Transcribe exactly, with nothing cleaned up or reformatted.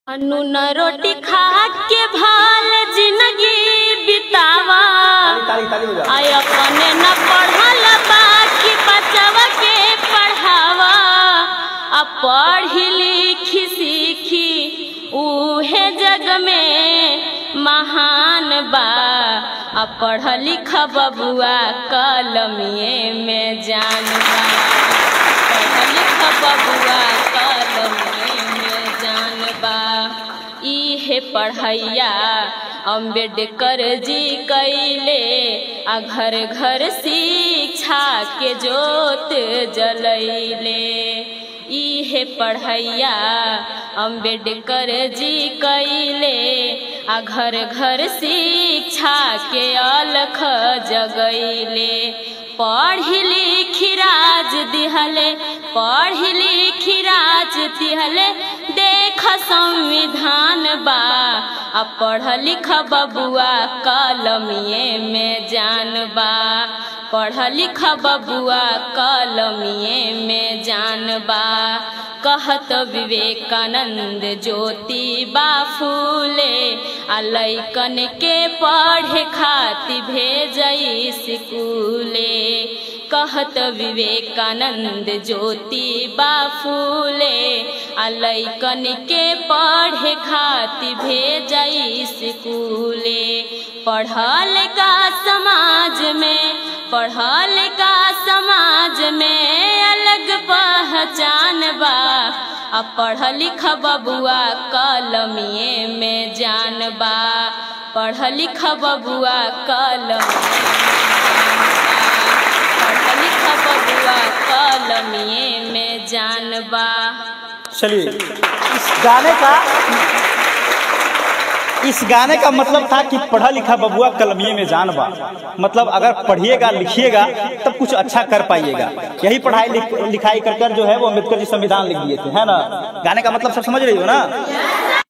नून रोटी खा के भाल जिंदगी बितावा आय अपने न पढ़ल बाकी बचवा के पढ़ावा आ पढ़ी लिखी सीखी उहे जग में महान बा आ पढ़ लिख बबुआ कलमिए में जान बा पढ़ लिख बबुआ कलमिए में जान बा इहे पढ़ैया अम्बेडकर जी कैले आ घर घर शिक्षा के जोत जलैले इहे पढ़ैया अम्बेडकर जी कैले आ घर घर शिक्षा के अलख जगैले पढ़ी लिखी राज दिहले पढ़ी लिखी राज दिहले देख संविधान बा आ पढ़ लिख बबुआ कलमिए में जान बा पढ़ लिख बबुआ कलमिए में जान बा कहत विवेकानंद ज्योति बा फूले आ लइकन के पढ़े खातिर भेजई स्कूले कहत विवेकानंद ज्योति बा फूले आ लइकन के पढ़े खातिर भेजई स्कूले पढ़ल का समाज में पढ़ल का समाज में अलग पहचान बा आ पढ़ लिख बबुआ कलमिए में जान बा पढ़ लिख बबुआ कलमिए पढ़ लिख बबुआ कलमिए में जान बा। चलिए इस गाने का इस गाने का मतलब था कि पढ़ा लिखा बबुआ कलमिए में जान बा। मतलब अगर पढ़िएगा लिखिएगा तब कुछ अच्छा कर पाइएगा। यही पढ़ाई लिख, लिखाई कर कर जो है वो अम्बेडकर जी संविधान लिख दिए थे, है ना। गाने का मतलब सब समझ रही हो ना।